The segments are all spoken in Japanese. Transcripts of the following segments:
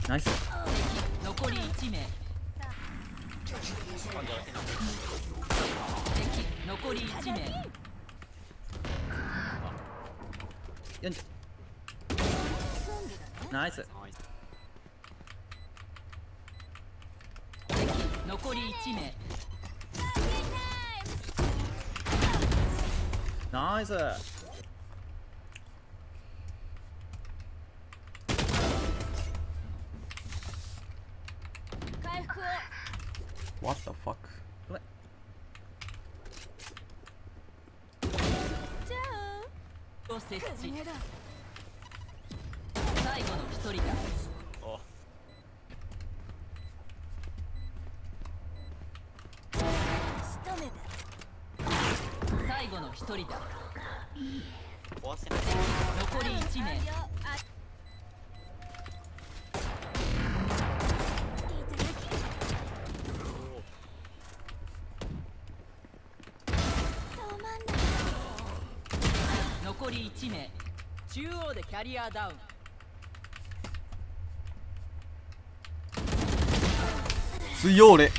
ナイス。 残り1名。敵残り1名。 40。ナイス。 敵残り1名。 ナイス。 回復を。 What the fuck? ごめん。 じゃあを設置。最後の1人だ。 お最後の1人だ。 壊せない。 残り1名。残り1名。中央でキャリアダウン。 強い俺。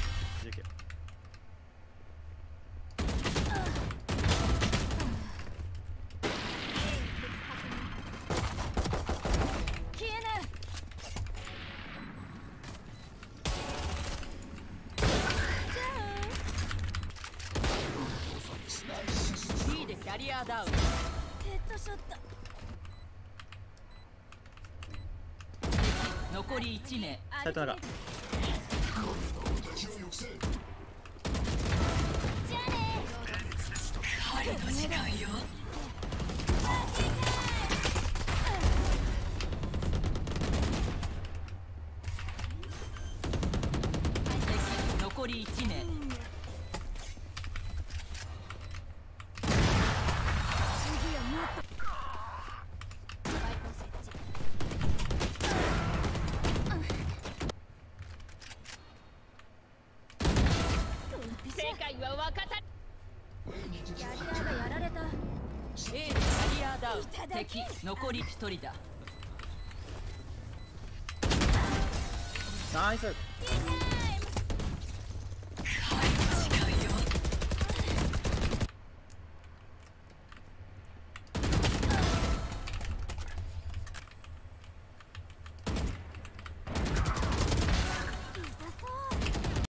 B でキャリアダウン。ヘッドショット。残り1名。 サイトなら。 彼の時間よ。敵残り1名。世界は分かった。キャリアがやられた。A でキャリアダウン。敵残り1人だ。 ナイス。